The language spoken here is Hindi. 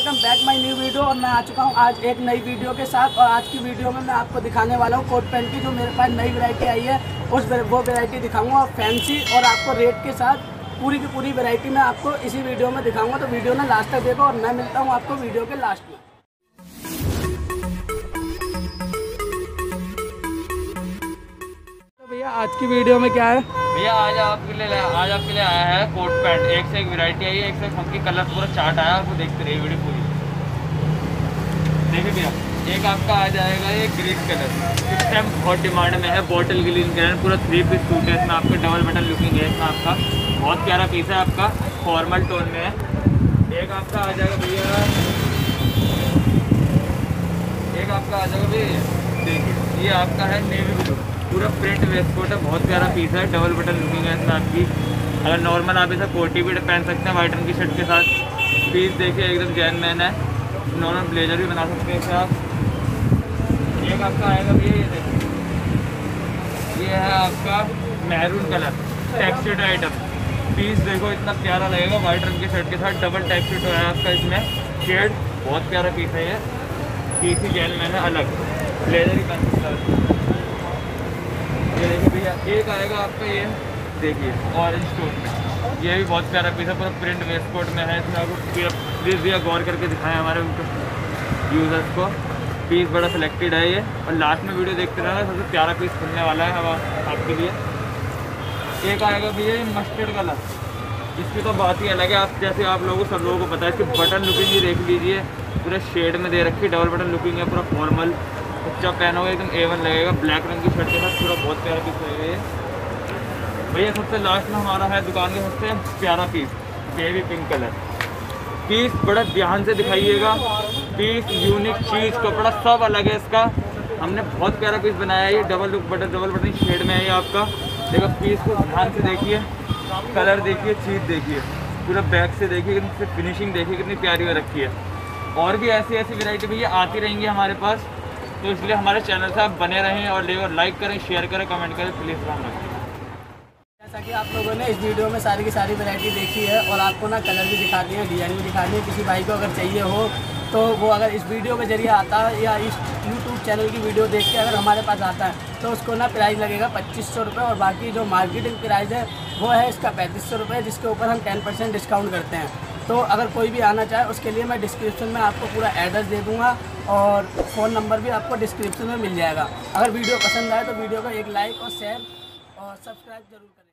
Welcome back my new video. और मैं आ चुका हूँ आज एक नई वीडियो के साथ। और आज की वीडियो में मैं आपको दिखाने वाला हूँ कोट पैंट की जो मेरे पास नई वैरायटी आई है वो वैरायटी दिखाऊंगा, और फैंसी और आपको रेट के साथ पूरी की पूरी वैरायटी मैं आपको इसी वीडियो में दिखाऊंगा। तो वीडियो ना लास्ट तक देखो और मैं मिलता हूँ आपको वीडियो के लास्ट में। भैया आज की वीडियो में क्या है? भैया आज आपके लिए आया है कोट पैंट। एक से एक वैरायटी आई है, एक से एक फंकी कलर पूरा चार्ट आया है। आपको देखते रहिए वीडियो पूरी। देखिए भैया, एक आपका आ जाएगा ये ग्रीन कलर, इस टाइम बहुत डिमांड में है। बॉटल ग्रीन कलर पूरा 3 पीस सूट है। इसमें आपका डबल बटन लुकिंग है। इसमें आपका बहुत प्यारा पीस है, आपका फॉर्मल टोन में है। एक आपका आ जाएगा भैया, देखिए ये आपका है नेवी ब्लू, पूरा प्रिंट वेस्टकोट है। बहुत प्यारा पीस है, डबल बटन लुकिंग है इसमें आपकी। अगर नॉर्मल आप इसे कोटी भी पहन सकते हैं वाइट रंग की शर्ट के साथ। पीस देखिए एकदम जेन्युइन है, नॉर्मल ब्लेजर भी बना सकते हैं इसे आप। एक आपका आएगा भैया, ये देखिए, ये है आपका maroon colour textured item. Piece देखो इतना प्यारा लगेगा वाइट रंग की शर्ट के साथ। डबल टेक्सचर्ड है आपका इसमें शेड, बहुत प्यारा पीस है ये। पीस ही जेन्युइन है, अलग ब्लेजर ही पहन सकता है। ये देखिए भैया, एक आएगा आपका, ये देखिए ऑरेंज टोन में, ये भी बहुत प्यारा पीस है, पूरा प्रिंट वेस्टकोट में है। इसमें आपको प्लीज़ भैया गौर करके दिखाएं हमारे यूज़र्स को। पीस बड़ा सिलेक्टेड है ये, और लास्ट में वीडियो देखते रहना, सबसे प्यारा पीस खुलने वाला है अब आपके लिए। एक आएगा भैया ये मस्टर्ड कलर, इसकी तो बात ही अलग है। आप जैसे आप लोगों सब लोगों को पता है, इसकी बटन लुकिंग ही देख लीजिए, पूरे शेड में दे रखी, डबल बटन लुकिंग है, पूरा फॉर्मल। जब पहनोगे एकदम A1 लगेगा, ब्लैक रंग की शर्ट के साथ पूरा बहुत प्यारा पीस लगेगा ये भैया। सबसे लास्ट में हमारा है दुकान के सबसे प्यारा piece, baby pink colour. Piece बड़ा ध्यान से दिखाइएगा, पीस यूनिक चीज़ कपड़ा सब अलग है इसका। हमने बहुत प्यारा पीस बनाया है ये, डबल बटन शेड में है ये आपका। देखो पीस को ध्यान से देखिए, कलर देखिए, चीज़ देखिए, पूरा बैक से देखिए, कितनी फिनिशिंग देखिए कितनी प्यारी हो रखी है। और भी ऐसी वैरायटी भैया आती रहेंगी हमारे पास, तो इसलिए हमारे चैनल से आप बने रहें और लाइक करें, शेयर करें, कमेंट करें, प्लीज़ ध्यान रखें। जैसा कि आप लोगों ने इस वीडियो में सारी की सारी वैरायटी देखी है, और आपको ना कलर भी दिखा दिए, डिज़ाइन भी दिखा दिए। किसी भाई को अगर चाहिए हो तो वो अगर इस वीडियो के जरिए आता है या इस यूट्यूब चैनल की वीडियो देख के अगर हमारे पास आता है, तो उसको ना प्राइस लगेगा 2500 रुपये। और बाकी जो मार्केटिंग प्राइस है वो है इसका 3500 रुपये, जिसके ऊपर हम 10% डिस्काउंट करते हैं। तो अगर कोई भी आना चाहे उसके लिए मैं डिस्क्रिप्शन में आपको पूरा एड्रेस दे दूँगा, और फ़ोन नंबर भी आपको डिस्क्रिप्शन में मिल जाएगा। अगर वीडियो पसंद आए तो वीडियो को एक लाइक और शेयर और सब्सक्राइब जरूर करें।